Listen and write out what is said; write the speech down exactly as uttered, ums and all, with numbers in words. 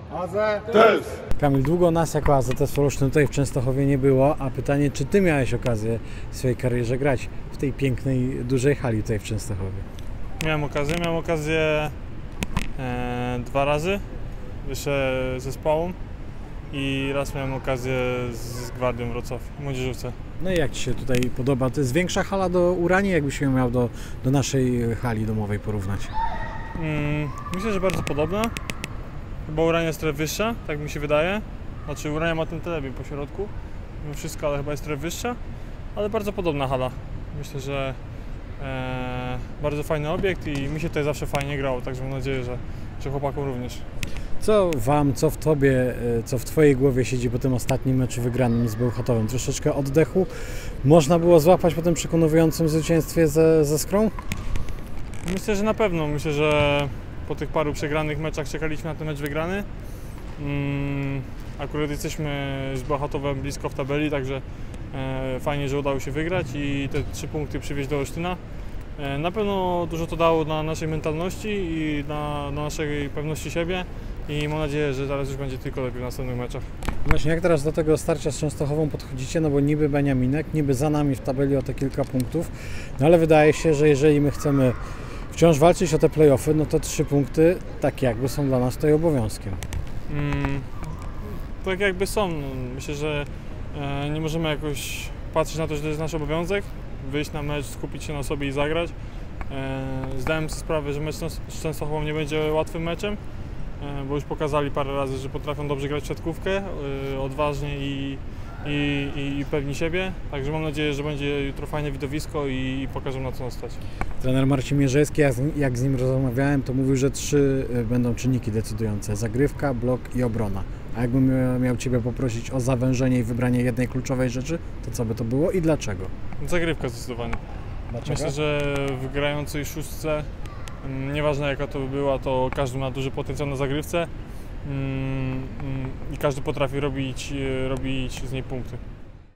A Z T S! Kamil, długo nas jako A Z S Olsztyn tutaj w Częstochowie nie było, a pytanie, czy Ty miałeś okazję w swojej karierze grać w tej pięknej, dużej hali tutaj w Częstochowie? Miałem okazję, miałem okazję e, dwa razy jeszcze z zespołu i raz miałem okazję z Gwardią Wrocław, w młodzieżówce. No i jak Ci się tutaj podoba? To jest większa hala do Uranii, jakbyś ją miał do, do naszej hali domowej porównać? Mm, myślę, że bardzo podobna. Chyba Urania jest trochę wyższa, tak mi się wydaje. Znaczy Urania ma ten telebim po środku, mimo wszystko, ale chyba jest trochę wyższa. Ale bardzo podobna hala. Myślę, że e, bardzo fajny obiekt i mi się tutaj zawsze fajnie grało, także mam nadzieję, że, że chłopakom również. Co Wam, co w Tobie, co w Twojej głowie siedzi po tym ostatnim meczu wygranym z Bełchatowem? Troszeczkę oddechu można było złapać po tym przekonującym zwycięstwie ze, ze Skrą? Myślę, że na pewno. Myślę, że po tych paru przegranych meczach czekaliśmy na ten mecz wygrany. Mm, akurat jesteśmy z Bełchatowem blisko w tabeli, także e, fajnie, że udało się wygrać i te trzy punkty przywieźć do Olsztyna. E, na pewno dużo to dało na naszej mentalności i na, na naszej pewności siebie i mam nadzieję, że teraz już będzie tylko lepiej w następnych meczach. Właśnie jak teraz do tego starcia z Częstochową podchodzicie, no bo niby Beniaminek, niby za nami w tabeli o te kilka punktów, no ale wydaje się, że jeżeli my chcemy wciąż walczyć o te play-offy, no to trzy punkty tak jakby są dla nas tutaj obowiązkiem. Mm, tak jakby są. Myślę, że e, nie możemy jakoś patrzeć na to, że to jest nasz obowiązek, wyjść na mecz, skupić się na sobie i zagrać. E, zdałem sobie sprawę, że mecz z Częstochową nie będzie łatwym meczem, e, bo już pokazali parę razy, że potrafią dobrze grać w siatkówkę, e, odważnie i, i, i, i pewni siebie. Także mam nadzieję, że będzie jutro fajne widowisko i, i pokażą, na co nas stać. Trener Marcin Mierzejski, jak, jak z nim rozmawiałem, to mówił, że trzy będą czynniki decydujące: zagrywka, blok i obrona. A jakbym miał Ciebie poprosić o zawężenie i wybranie jednej kluczowej rzeczy, to co by to było i dlaczego? Zagrywka zdecydowanie. Dlaczego? Myślę, że w grającej szóstce, nieważne jaka to by była, to każdy ma duży potencjał na zagrywce i każdy potrafi robić, robić z niej punkty.